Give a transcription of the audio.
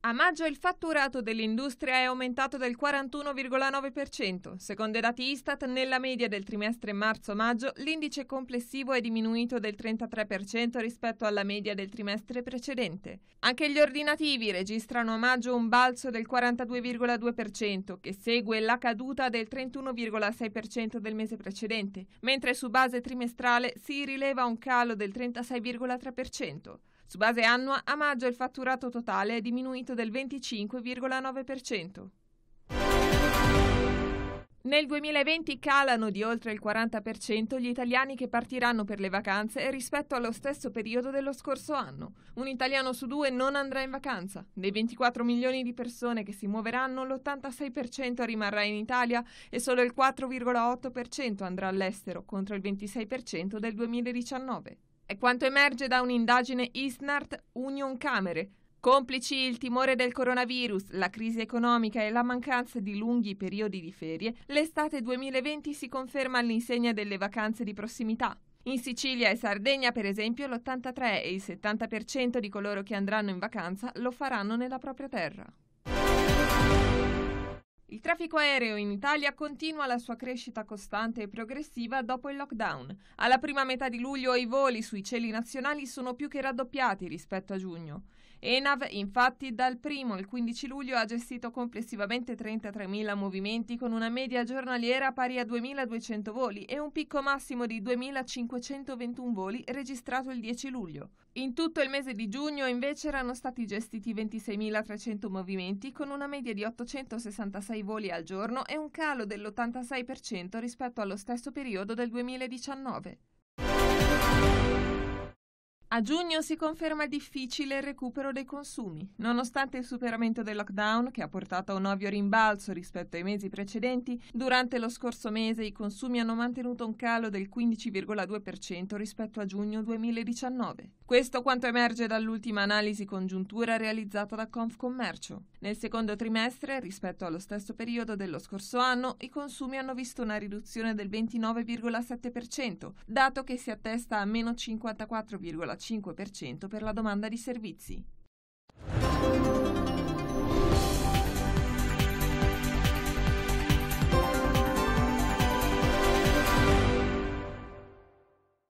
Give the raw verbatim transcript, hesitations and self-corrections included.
A maggio il fatturato dell'industria è aumentato del quarantuno virgola nove per cento. Secondo i dati Istat, nella media del trimestre marzo-maggio, l'indice complessivo è diminuito del trentatré per cento rispetto alla media del trimestre precedente. Anche gli ordinativi registrano a maggio un balzo del quarantadue virgola due per cento, che segue la caduta del trentuno virgola sei per cento del mese precedente, mentre su base trimestrale si rileva un calo del trentasei virgola tre per cento. Su base annua, a maggio il fatturato totale è diminuito del venticinque virgola nove per cento. Nel duemilaventi calano di oltre il quaranta per cento gli italiani che partiranno per le vacanze rispetto allo stesso periodo dello scorso anno. Un italiano su due non andrà in vacanza. Dei ventiquattro milioni di persone che si muoveranno, l'ottantasei per cento rimarrà in Italia e solo il quattro virgola otto per cento andrà all'estero, contro il ventisei per cento del duemiladiciannove. È quanto emerge da un'indagine Isnart Union Camere. Complici il timore del coronavirus, la crisi economica e la mancanza di lunghi periodi di ferie, l'estate duemilaventi si conferma all'insegna delle vacanze di prossimità. In Sicilia e Sardegna, per esempio, l'ottantatré e il settanta per cento di coloro che andranno in vacanza lo faranno nella propria terra. Il traffico aereo in Italia continua la sua crescita costante e progressiva dopo il lockdown. Alla prima metà di luglio i voli sui cieli nazionali sono più che raddoppiati rispetto a giugno. ENAV, infatti, dal primo al quindici luglio ha gestito complessivamente trentatremila movimenti con una media giornaliera pari a duemiladuecento voli e un picco massimo di duemilacinquecentoventuno voli registrato il dieci luglio. In tutto il mese di giugno, invece, erano stati gestiti ventiseimilatrecento movimenti con una media di ottocentosessantasei voli al giorno e un calo dell'ottantasei per cento rispetto allo stesso periodo del duemiladiciannove. A giugno si conferma difficile il recupero dei consumi. Nonostante il superamento del lockdown, che ha portato a un ovvio rimbalzo rispetto ai mesi precedenti, durante lo scorso mese i consumi hanno mantenuto un calo del quindici virgola due per cento rispetto a giugno duemiladiciannove. Questo quanto emerge dall'ultima analisi congiuntura realizzata da Confcommercio. Nel secondo trimestre, rispetto allo stesso periodo dello scorso anno, i consumi hanno visto una riduzione del ventinove virgola sette per cento, dato che si attesta a meno cinquantaquattro virgola cinque per cento per la domanda di servizi.